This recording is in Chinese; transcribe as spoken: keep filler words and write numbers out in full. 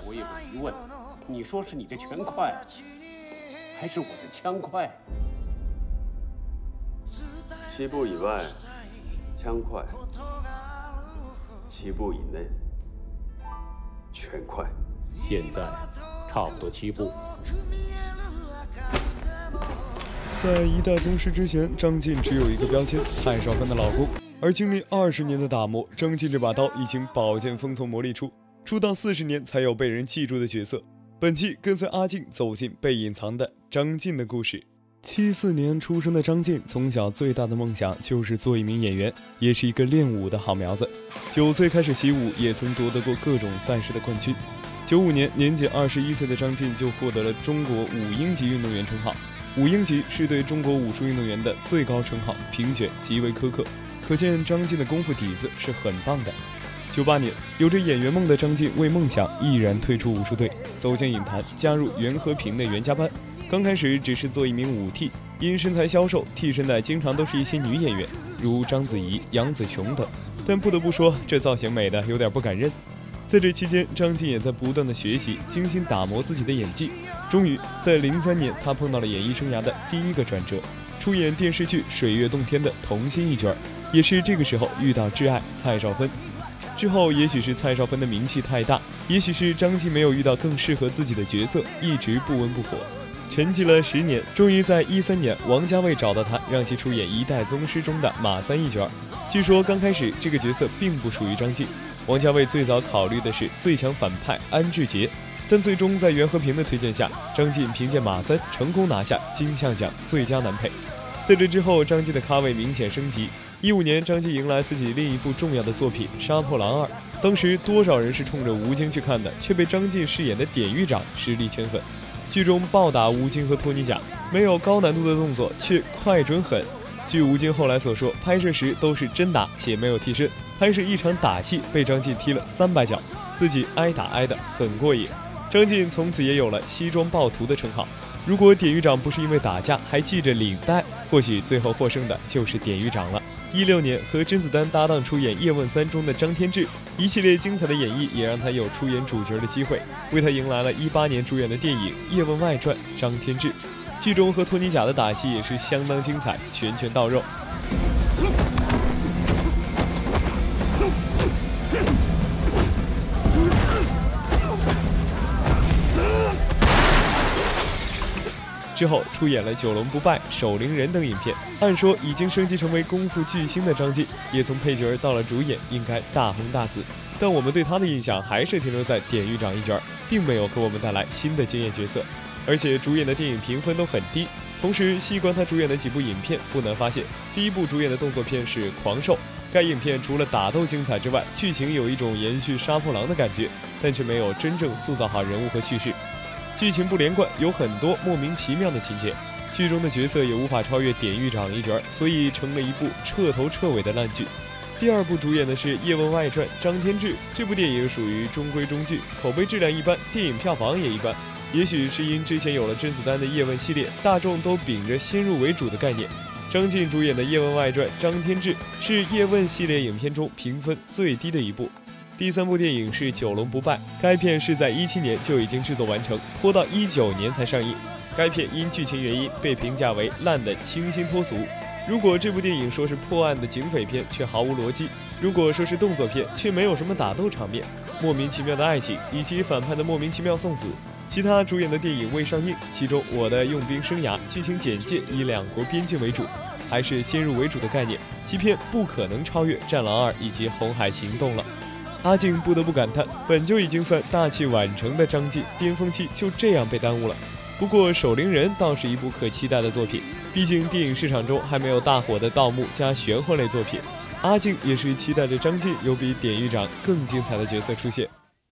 我有个疑问，你说是你的拳快，还是我的枪快？ 七步以外，枪快；七步以内，拳快。 现在差不多七步。 在一代宗师之前，张晋只有一个标签：蔡少芬的老公。而经历二十年的打磨，张晋这把刀已经宝剑锋从磨砺出，出道四十年才有被人记住的角色。本期跟随阿静走进被隐藏的张晋的故事。七四年出生的张晋，从小最大的梦想就是做一名演员，也是一个练武的好苗子。九岁开始习武，也曾夺得过各种赛事的冠军。九五年，年仅二十一岁的张晋就获得了中国五英级运动员称号。五英级是对中国武术运动员的最高称号，评选极为苛刻，可见张晋的功夫底子是很棒的。九八年，有着演员梦的张晋为梦想毅然退出武术队，走向影坛，加入袁和平的袁家班。刚开始只是做一名武替，因身材消瘦，替身的经常都是一些女演员，如章子怡、杨紫琼等。但不得不说，这造型美的有点不敢认。在这期间，张晋也在不断的学习，精心打磨自己的演技。终于，在零三年，他碰到了演艺生涯的第一个转折，出演电视剧《水月洞天》的童星一角，也是这个时候遇到挚爱蔡少芬。之后，也许是蔡少芬的名气太大，也许是张晋没有遇到更适合自己的角色，一直不温不火。沉寂了十年，终于在一三年，王家卫找到他，让其出演《一代宗师》中的马三一角。据说刚开始这个角色并不属于张晋，王家卫最早考虑的是最强反派安志杰，但最终在袁和平的推荐下，张晋凭借马三成功拿下金像奖最佳男配。在这之后，张晋的咖位明显升级。一五年，张晋迎来自己另一部重要的作品《杀破狼二》，当时多少人是冲着吴京去看的，却被张晋饰演的典狱长实力圈粉。剧中暴打吴京和托尼贾，没有高难度的动作，却快准狠。据吴京后来所说，拍摄时都是真打且没有替身，拍摄一场打戏被张晋踢了三百脚，自己挨打挨得很过瘾。张晋从此也有了西装暴徒的称号。如果典狱长不是因为打架还系着领带，或许最后获胜的就是典狱长了。一六年和甄子丹搭档出演《叶问三》中的张天志，一系列精彩的演绎也让他有出演主角的机会，为他迎来了一八年主演的电影《叶问外传》张天志。剧中和托尼贾的打戏也是相当精彩，拳拳到肉。之后出演了《九龙不败》《守灵人》等影片，按说已经升级成为功夫巨星的张晋，也从配角到了主演，应该大红大紫。但我们对他的印象还是停留在典狱长一角，并没有给我们带来新的惊艳角色。而且主演的电影评分都很低。同时，细观他主演的几部影片，不难发现，第一部主演的动作片是《狂兽》，该影片除了打斗精彩之外，剧情有一种延续《杀破狼》的感觉，但却没有真正塑造好人物和叙事。剧情不连贯，有很多莫名其妙的情节，剧中的角色也无法超越典狱长一角，所以成了一部彻头彻尾的烂剧。第二部主演的是《叶问外传》张天志，这部电影属于中规中矩，口碑质量一般，电影票房也一般。也许是因之前有了甄子丹的叶问系列，大众都秉着先入为主的概念。张晋主演的《叶问外传》张天志是叶问系列影片中评分最低的一部。第三部电影是《九龙不败》，该片是在一七年就已经制作完成，拖到一九年才上映。该片因剧情原因被评价为烂的清新脱俗。如果这部电影说是破案的警匪片，却毫无逻辑；如果说是动作片，却没有什么打斗场面，莫名其妙的爱情以及反派的莫名其妙送死。其他主演的电影未上映，其中《我的用兵生涯》剧情简介以两国边境为主，还是先入为主的概念，其片不可能超越《战狼二》以及《红海行动》了。阿静不得不感叹，本就已经算大器晚成的张晋，巅峰期就这样被耽误了。不过《守灵人》倒是一部可期待的作品，毕竟电影市场中还没有大火的盗墓加玄幻类作品。阿静也是期待着张晋有比典狱长更精彩的角色出现。